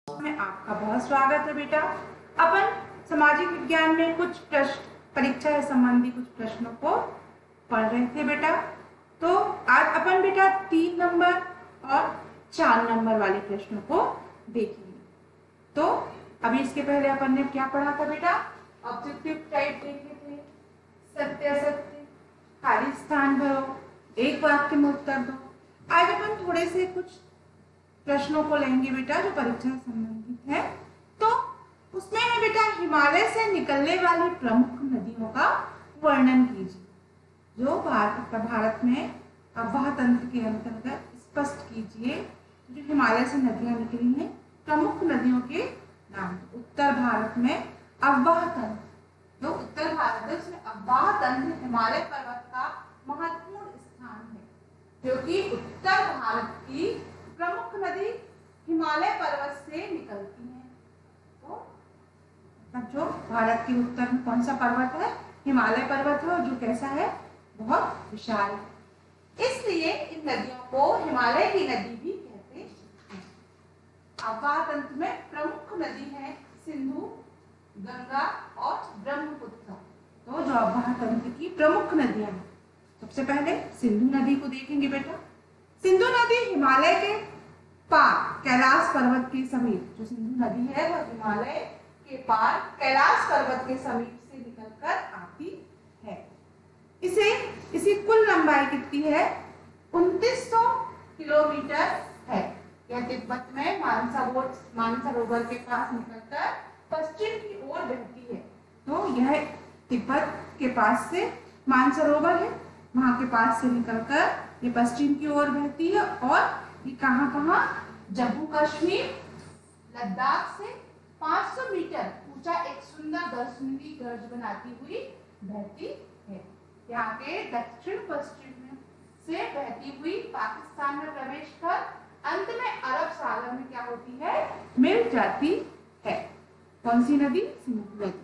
में आपका बहुत स्वागत है बेटा। अपन सामाजिक विज्ञान में कुछ प्रश्न परीक्षा से संबंधी कुछ प्रश्नों को पढ़ रहे थे बेटा। तो आज अपन बेटा 3 नंबर और 4 नंबर वाले प्रश्नों को देखेंगे। तो अभी इसके पहले अपन ने क्या पढ़ा था बेटा? ऑब्जेक्टिव टाइप देखे थे, सत्य असत्य, खाली स्थान भरो, एक वाक्य में उत्तर दो। आज अपन थोड़े से कुछ प्रश्नों को लेंगे बेटा जो परीक्षा से संबंधित है। तो उसमें है बेटा, हिमालय से निकलने वाली प्रमुख नदियों का वर्णन कीजिए। जो भारत में अफवाह तंत्र के अंतर्गत स्पष्ट कीजिए जो हिमालय से नदियां निकली हैं, प्रमुख नदियों के नाम। उत्तर भारत में अफवाह तंत्र, जो उत्तर भारत है उसमें अफवाह तंत्र हिमालय पर्वत का महत्वपूर्ण स्थान है, क्योंकि उत्तर भारत की प्रमुख नदी हिमालय पर्वत से निकलती है। तो जो भारत के उत्तर में कौन सा पर्वत है? हिमालय पर्वत है, और जो कैसा है? बहुत विशाल है। इसलिए इन नदियों को हिमालय की नदी भी कहते हैं। अफवाह तंत्र में प्रमुख नदी है सिंधु, गंगा और ब्रह्मपुत्र। तो जो अफवाह तंत्र की प्रमुख नदियां हैं, सबसे पहले सिंधु नदी को देखेंगे बेटा। सिंधु नदी हिमालय के पार कैलाश पर्वत के समीप, जो सिंधु नदी है वह हिमालय के पार कैलाश पर्वत के समीप से निकलकर आती है। इसकी कुल लंबाई कितनी है? 2900 किलोमीटर है। यह तिब्बत में मानसरोवर के पास निकलकर पश्चिम की ओर बहती है। तो यह तिब्बत के पास से मानसरोवर है, वहां के पास से निकलकर ये पश्चिम की ओर बहती है, और ये कहाँ जम्मू कश्मीर लद्दाख से 500 मीटर ऊंचा एक सुंदर दर्शनीय गर्ज बनाती हुई बहती है। यहाँ के दक्षिण पश्चिम से बहती हुई पाकिस्तान में प्रवेश कर अंत में अरब सागर में क्या होती है? मिल जाती है। कौन सी नदी? सिंधु नदी।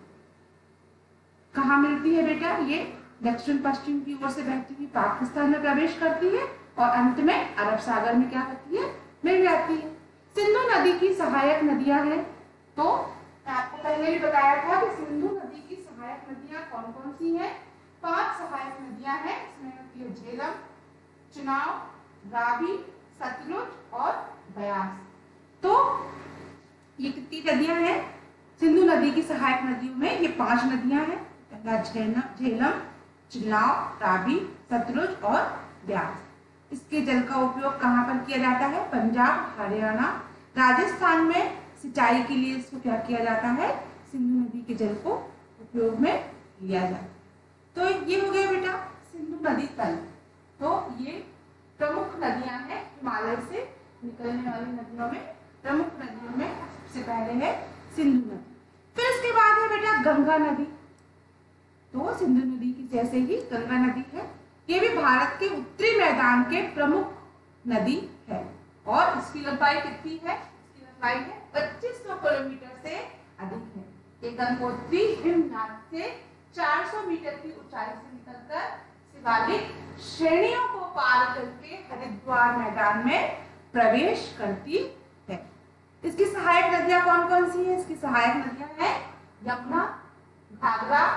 कहाँ मिलती है बेटा? ये दक्षिण पश्चिम की ओर से बहती हुई पाकिस्तान में प्रवेश करती है और अंत में अरब सागर में क्या होती है? मिल जाती है। सिंधु नदी की सहायक नदियां हैं। तो मैं आपको पहले भी बताया था कि सिंधु नदी की सहायक नदियां कौन कौन सी हैं? 5 सहायक नदियां हैं। इसमें होती है झेलम, चुनाव, रावी, सतलुज और ब्यास। तो ये कितनी नदियां हैं? सिंधु नदी की सहायक नदियों में ये 5 नदियां हैं, झेलम, चुनाव, रावी, सतलुज और ब्यास। इसके जल का उपयोग कहाँ पर किया जाता है? पंजाब, हरियाणा, राजस्थान में सिंचाई के लिए इसको क्या किया जाता है? सिंधु नदी के जल को उपयोग में लिया जाता है। तो ये हो गया बेटा सिंधु नदी तल। तो ये प्रमुख नदियां हैं हिमालय से निकलने वाली नदियों में। प्रमुख नदियों में सबसे पहले है सिंधु नदी। फिर इसके बाद है बेटा गंगा नदी। तो सिंधु नदी की जैसे ही गंगा नदी है, ये भी भारत के उत्तरी मैदान के प्रमुख नदी है, और इसकी लंबाई कितनी है? इसकी लंबाई है 2500 किलोमीटर से अधिक है। ये गंगोत्री हिमनाद से 400 मीटर की ऊंचाई से निकलकर शिवालिक श्रेणियों को पार करके हरिद्वार मैदान में प्रवेश करती है। इसकी सहायक नदियां कौन कौन सी है? इसकी सहायक नदियां हैं यमुना, घाघरा,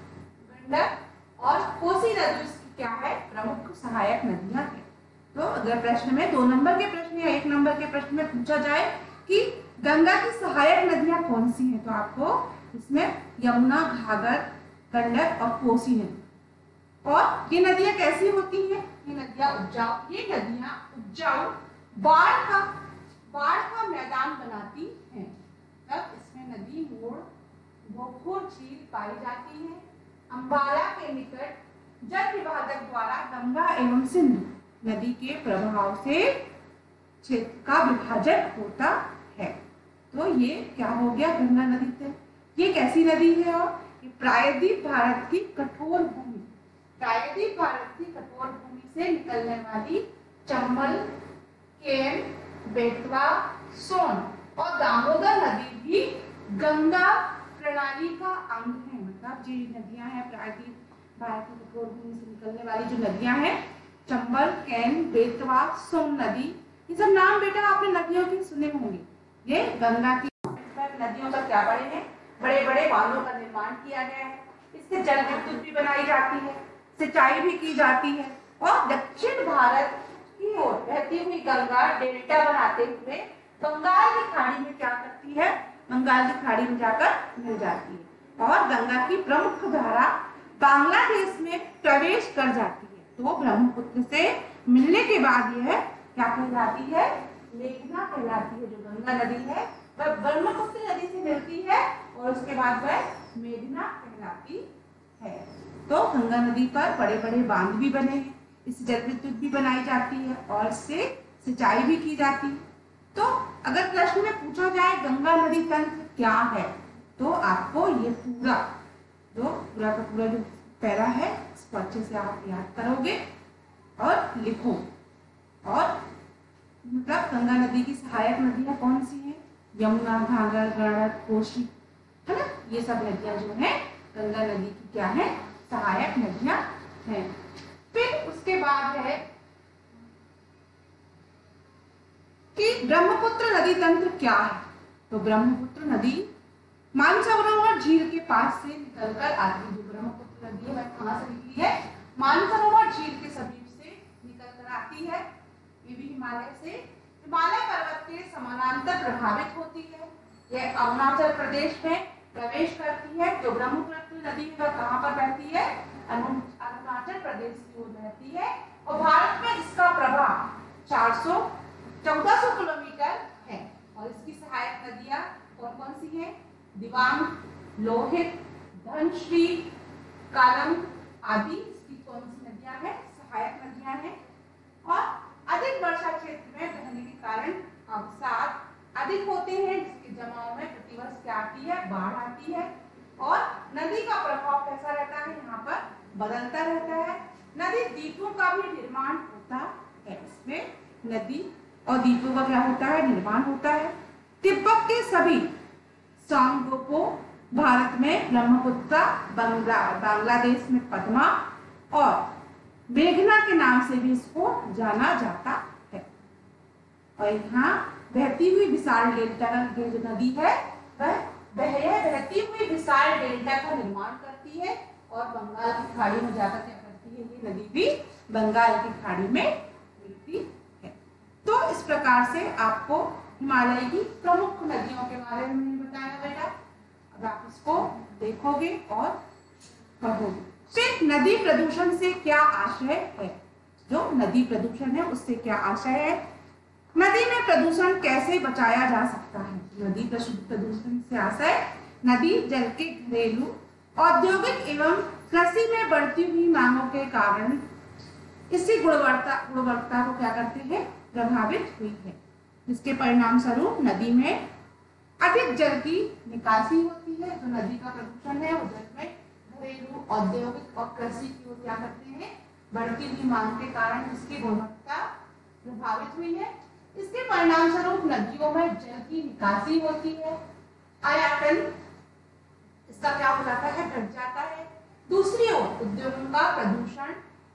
गंडक और कोसी नदी इसकी क्या है? प्रमुख सहायक नदियां हैं। तो अगर प्रश्न में 2 नंबर के प्रश्न या 1 नंबर के प्रश्न में पूछा जाए कि गंगा की सहायक नदियां कौन सी हैं, तो आपको इसमें यमुना, घाघर, गंडक और कोसी नदी। और ये नदियां कैसी होती हैं? ये नदियां उपजाऊ बाढ़ का मैदान बनाती हैं। तब इसमें नदी मोड़ गोखोर झील पाई जाती है। अंबाला के निकट जल विभाजक द्वारा गंगा एवं सिंधु नदी के प्रभाव से क्षेत्र का विभाजन होता है। तो ये क्या हो गया? गंगा नदी से। ये कैसी नदी है? और ये प्रायद्वीप भारत की कठोर भूमि से निकलने वाली चंबल, केन, बेतवा, सोन और दामोदर नदी भी गंगा प्रणाली का अंग है। मतलब जो नदियां हैं प्रायद्वीप भारत की कठोर भूमि से निकलने वाली जो नदियां हैं, चंबल, केन, बेतवा, सोन नदी, ये सब नाम बेटा आपने नदियों के सुने होंगे। ये गंगा की नदियों पर क्या बड़े हैं, बड़े बड़े बांधों का निर्माण किया गया है। इससे जल विद्युत भी बनाई जाती है, सिंचाई भी की जाती है और दक्षिण भारत की ओर बहती हुई गंगा डेल्टा बनाते हुए बंगाल की खाड़ी में क्या करती है, बंगाल की खाड़ी में जाकर मिल जाती है और गंगा की प्रमुख धारा बांग्लादेश में प्रवेश कर जाती है। तो ब्रह्मपुत्र से मिलने के बाद यह क्या कहलाती है, मेघना कहलाती है। जो गंगा नदी है वह ब्रह्मपुत्र नदी से मिलती है और उसके बाद वह मेघना कहलाती है। तो गंगा नदी पर बड़े बड़े बांध भी बने हैं, इससे जल विद्युत भी बनाई जाती है और इससे सिंचाई भी की जाती है। तो अगर प्रश्न में पूछा जाए गंगा नदी तंत्र क्या है, तो आपको ये पूरा का पूरा जो पैरा है इसको अच्छे से आप याद करोगे और लिखो। और मतलब गंगा नदी की सहायक नदियां कौन सी हैं, यमुना, घाघर, गंडक, कोसी, है ना, ये सब नदियां जो हैं गंगा नदी की क्या है, सहायक नदियां हैं। फिर उसके बाद है कि ब्रह्मपुत्र नदी तंत्र क्या है। तो ब्रह्मपुत्र नदी मानसरोवर झील के पास से निकलकर आती है। जो ब्रह्मपुत्र नदी है वह कहां से निकली है, मानसरोवर झील के समीप से निकलकर आती है। ये भी हिमालय से, हिमालय पर्वत के समानांतर प्रभावित होती है। यह अरुणाचल प्रदेश में प्रवेश करती है। जो ब्रह्मपुत्र नदी है वह कहां पर बहती है, अरुणाचल प्रदेश की ओर बहती है और भारत में इसका प्रभाव 1400 किलोमीटर है। और इसकी सहायक नदियां कौन कौन सी हैं, दिबांग, लोहित, धनश्री, कालम आदि इसकी कौन सी नदियां हैं, सहायक नदियां हैं। और अधिक वर्षा क्षेत्र में बहने के कारण अवसाद अधिक होते हैं, जिसके जमाव में प्रतिवर्ष क्या आती है, बाढ़ आती है। और नदी का प्रभाव कैसा रहता है, यहाँ पर बदलता रहता है। नदी द्वीपों का भी निर्माण होता है। इसमें नदी और द्वीपों का क्या होता है, निर्माण होता है। तिब्बत के सभी सांगोपो भारत में ब्रह्मपुत्र, बांग्लादेश में पद्मा और मेघना के नाम से भी इसको जाना जाता है। और यहाँ बहती हुई विशाल डेल्टा की जो नदी है वह बहती हुई विशाल डेल्टा का निर्माण करती है और बंगाल की खाड़ी में जाकर क्या करती है, ये नदी भी बंगाल की खाड़ी में मिलती है। तो इस प्रकार से आपको हिमालय की प्रमुख नदियों के बारे में बताया बेटा। अब आप इसको देखोगे और पढ़ोगे। फिर नदी प्रदूषण से क्या आशय है, जो नदी प्रदूषण है उससे क्या आशय है, नदी में प्रदूषण कैसे बचाया जा सकता है। नदी प्रदूषण से आशय नदी जल के घरेलू, औद्योगिक एवं कृषि में बढ़ती हुई मांगों के कारण इसकी गुणवत्ता को क्या करते हैं, प्रभावित हुई है, जिसके परिणाम स्वरूप नदी में अधिक जल की निकासी होती है। जो नदी का प्रदूषण है वो जल में घरेलू, औद्योगिक और कृषि की ओर क्या करते हैं, बढ़ती हुई मांग के कारण इसकी गुणवत्ता प्रभावित हुई है। इसके परिणाम स्वरूप नदियों में जल की निकासी होती है, आयतन इसका क्या हो जाता है, घट जाता है। दूसरी ओर उद्योगों का प्रदूषण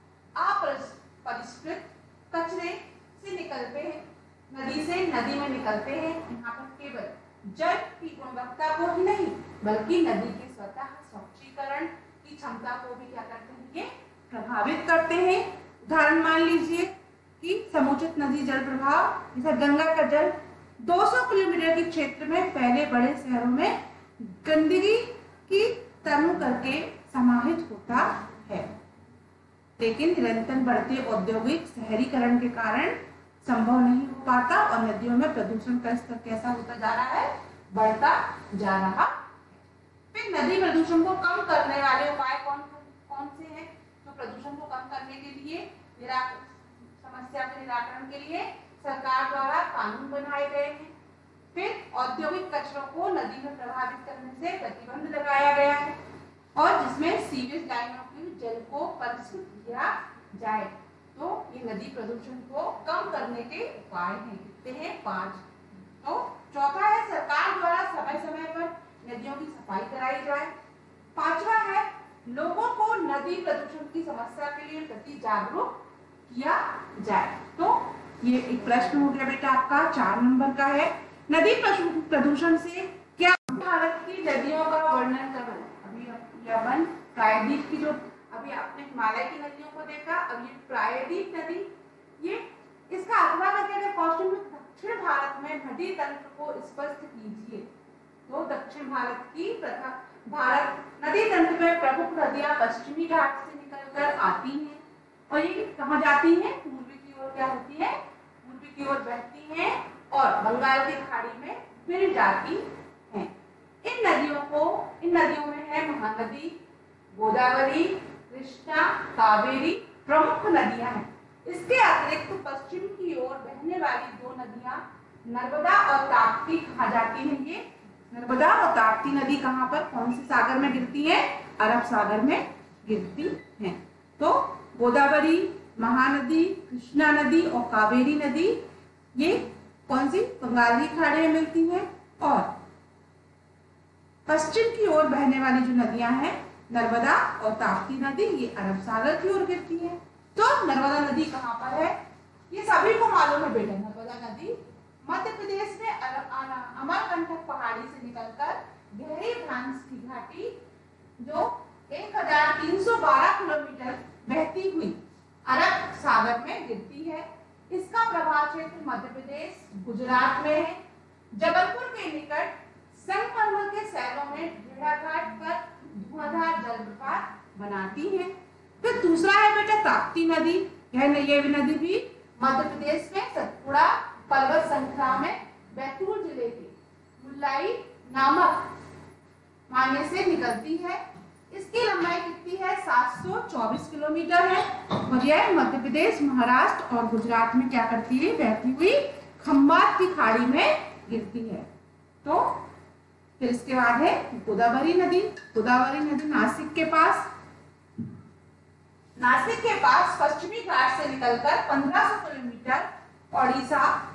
अपरिष्कृत कचरे से निकलते हैं, नदी से नदी में निकलते हैं। यहाँ पर केवल जल की गुणवत्ता को ही नहीं बल्कि नदी के स्वतः स्वच्छीकरण की क्षमता को भी क्या करते हैं, ये प्रभावित करते हैं। उदाहरण मान लीजिए कि समुचित नदी जल प्रवाह, जैसे गंगा का जल 200 किलोमीटर के क्षेत्र में फैले बड़े शहरों में गंदगी की तनु करके समाहित होता है, लेकिन निरंतर बढ़ते औद्योगिक शहरीकरण के कारण संभव नहीं हो पाता और नदियों में प्रदूषण का स्तर कैसा होता जा रहा है, बढ़ता जा रहा। फिर नदी प्रदूषण को कम करने वाले उपाय कौन से हैं? तो प्रदूषण को कम करने के लिए समस्या के निराकरण के लिए सरकार द्वारा कानून बनाए गए हैं। फिर औद्योगिक कचरों को नदी में प्रभावित करने से प्रतिबंध लगाया गया है और जिसमें सीवेज लाइनों के जल को परिष्कृत किया जाए। तो ये नदी प्रदूषण को कम करने के उपाय हैं, कितने हैं? 5। तो चौथा है सरकार द्वारा समय समय पर नदियों की सफाई कराई जाए। 5वां है लोगों को नदी प्रदूषण की समस्या के लिए प्रति जागरूक किया जाए। तो ये एक प्रश्न हो गया बेटा आपका 4 नंबर का है, नदी प्रदूषण से क्या भारत की नदियों का वर्णन करो। अभी अपन प्रायद्वीप की जो अभी आपने हिमालय की नदियों को देखा, अब ये प्रायद्वीप नदी, ये इसका अथवा का क्या क्वेश्चन में दक्षिण भारत में नदी तंत्र को स्पष्ट कीजिए। तो दक्षिण भारत की तथा भारत नदी तंत्र में प्रमुख नदियां पश्चिमी घाट से निकलकर आती हैं और ये कहाँ जाती हैं, पूर्वी की ओर क्या होती है, पूर्वी की ओर बहती हैं और बंगाल की खाड़ी में मिल जाती हैं। इन नदियों में है महानदी, गोदावरी, कृष्णा, कावेरी प्रमुख नदियां हैं। इसके अतिरिक्त पश्चिम की ओर बहने वाली दो नदियां नर्मदा और ताप्ती कहाँ जाती हैं। ये नर्मदा और ताप्ती नदी कहाँ पर, कौन से सागर में गिरती है, अरब सागर में गिरती हैं। तो गोदावरी, महानदी, कृष्णा नदी और कावेरी नदी ये कौन सी, बंगाल की खाड़ी में मिलती हैं। और पश्चिम की ओर बहने वाली जो नदियां हैं नर्मदा और ताप्ती नदी, ये अरब सागर की ओर गिरती है। तो नर्मदा नदी कहाँ पर है, ये सभी को मालूम है बेटा। नर्मदा नदी मध्य प्रदेश में अमरकंटक पहाड़ी से निकलकर गहरी भ्रांस की घाटी जो 1312 किलोमीटर बहती हुई अरब सागर में गिरती है। इसका प्रभाव क्षेत्र मध्य प्रदेश, गुजरात में है। जबलपुर के निकट संगमरमर के शहरों में भेड़ाघाट पर धुआंधार जलप्रपात बनाती है। फिर दूसरा है बेटा ताप्ती नदी। ये नदी भी मध्य प्रदेश में सतपुड़ा पर्वत श्रृंखला में बैतूल जिले के मुल्लाई नामक माने से निकलती है। इसकी लंबाई कितनी है, 724 किलोमीटर है और यह मध्य प्रदेश, महाराष्ट्र और गुजरात में क्या करती है, बहती हुई खंबात की खाड़ी में गिरती है। तो फिर इसके बाद है गोदावरी नदी। गोदावरी नदी नासिक के पास पश्चिमी घाट से निकलकर 1500 किलोमीटर ओडिशा,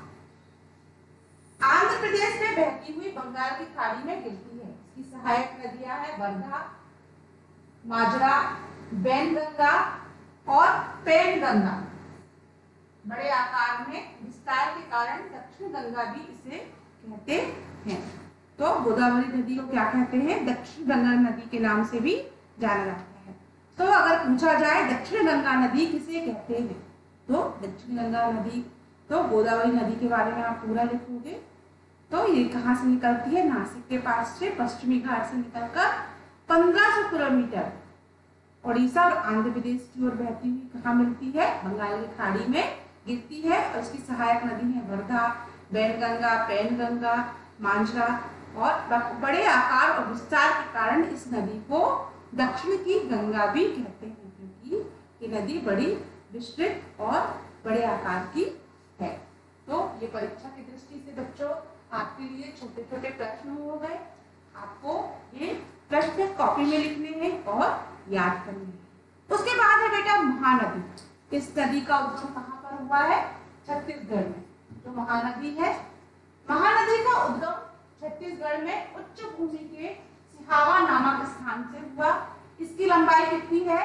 आंध्र प्रदेश में बहती हुई बंगाल की खाड़ी में गिरती है। इसकी सहायक नदियां हैं वर्धा, माजरा, बैनगंगा और पेनगंगा। बड़े आकार में विस्तार के कारण दक्षिण गंगा भी इसे कहते हैं। तो गोदावरी नदी को क्या कहते हैं, दक्षिण गंगा नदी के नाम से भी जाना जाता है। तो अगर पूछा जाए दक्षिण गंगा नदी किसे कहते हैं, तो दक्षिण गंगा नदी, तो गोदावरी नदी के बारे में आप पूरा लिखोगे। तो ये कहाँ से निकलती है, नासिक के पास से पश्चिमी घाट से निकलकर 1500 किलोमीटर ओडिशा और आंध्र प्रदेश की ओर बहती हुई कहाँ मिलती है, बंगाल की खाड़ी में गिरती है। और इसकी सहायक नदी है वर्धा, बैनगंगा, पेनगंगा, मांजरा। और बड़े आकार और विस्तार के कारण इस नदी को दक्षिण की गंगा भी कहते हैं, क्योंकि ये नदी बड़ी विस्तृत और बड़े आकार की है। तो ये परीक्षा की दृष्टि से बच्चों आपके लिए छोटे छोटे प्रश्न हो गए। आपको ये प्रश्न कॉपी में लिखने हैं और याद करने हैं। उसके बाद है बेटा महानदी। इस नदी का उद्गम कहाँ पर हुआ है, छत्तीसगढ़ में। जो महानदी है, महानदी का उद्गम छत्तीसगढ़ में उच्च भूमि के सिहावा नामक स्थान से हुआ। इसकी लंबाई कितनी है,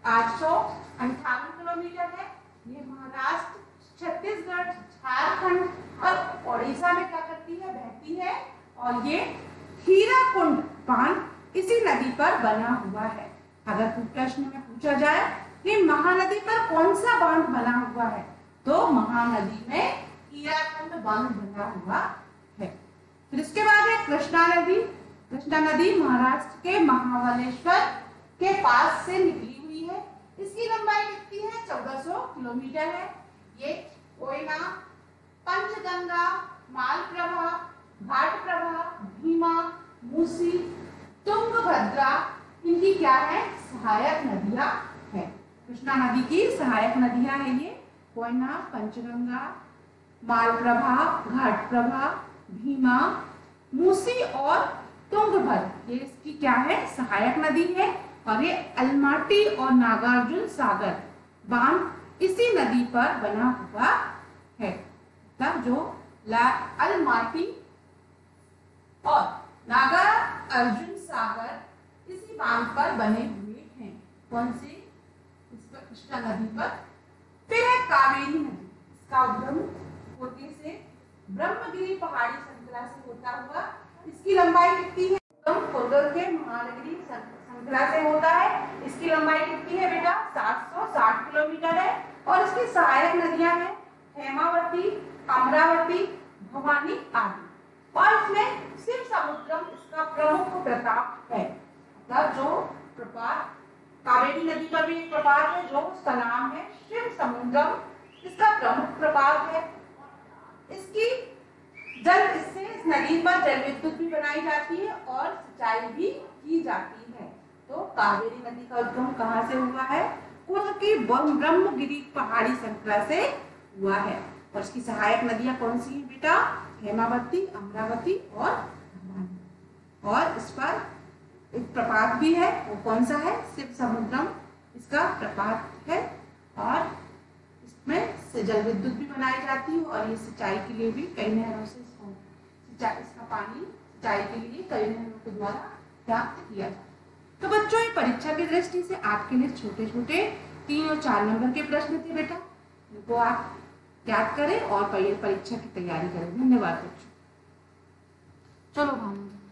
858 किलोमीटर है। ये महाराष्ट्र, छत्तीसगढ़, झारखंड और ओडिशा में क्या करती है, बहती है। और ये हीराकुंड बांध इसी नदी पर बना हुआ है। अगर प्रश्न में पूछा जाए कि महानदी पर कौन सा बांध बना हुआ है, तो महानदी में हीराकुंड बांध बना हुआ है। फिर इसके बाद है कृष्णा नदी। कृष्णा नदी महाराष्ट्र के महाबलेश्वर के पास से निकली हुई है। इसकी लंबाई कितनी है, 1400 किलोमीटर है। ये कोयना, पंचगंगा, मालप्रभा, घाटप्रभा, भीमा, मूसी, तुंगभद्रा इनकी क्या है, सहायक नदियां है। कृष्णा नदी की सहायक नदियां है ये कोयना, पंचगंगा, मालप्रभा, घाटप्रभा, भीमा, मूसी और तुंगभद्रा, ये इसकी क्या है, सहायक नदी है। और ये अलमाटी और नागार्जुन सागर बांध इसी नदी पर बना हुआ है। तब जो अलमाटी और नागार्जुन सागर इसी बांध पर बने हुए हैं। कौन सी, इस पर कृष्णा नदी पर। फिर है कावेरी नदी। इसका उद्गम कोटे से ब्रह्मगिरी पहाड़ी श्रृंखला होता हुआ। इसकी लंबाई कितनी है? खुर्द के महानगरी श्रृंखला से होता है। इसकी लंबाई कितनी है बेटा? 760 किलोमीटर है। और इसकी सहायक नदियां हैं हेमावती, अमरावती, भवानी आदि। और इसमें शिव समुद्रम इसका प्रमुख प्रपात है। मतलब जो प्रपात, कावेरी नदी का भी एक प्रपात है जो उसका नाम है शिव समुद्रम, इसका प्रमुख प्रपात है। इसकी इससे इस नदी पर जल विद्युत भी बनाई जाती है और सिंचाई भी की जाती है। तो कावेरी नदी का उद्गम कहाँ से हुआ है? कुर्द की ब्रह्मगिरी पहाड़ी श्रृंखला से हुआ है। और इसकी सहायक नदियां कौन सी हैं बेटा? हेमावती, अमरावती और भवानी। और इस पर एक प्रपात भी है, वो कौन सा है? शिव समुद्रम इसका प्रपात है। और इसमें से जल विद्युत भी बनाई जाती है और ये सिंचाई के लिए भी कई नहरों से इसका पानी सिंचाई के लिए कई नहरों के द्वारा प्राप्त किया जाता है। तो बच्चों, ये परीक्षा की दृष्टि से आपके लिए छोटे छोटे 3 और 4 नंबर के प्रश्न थे बेटा, इनको आप याद करें और परीक्षा की तैयारी करें। धन्यवाद बच्चों। चलो भानु।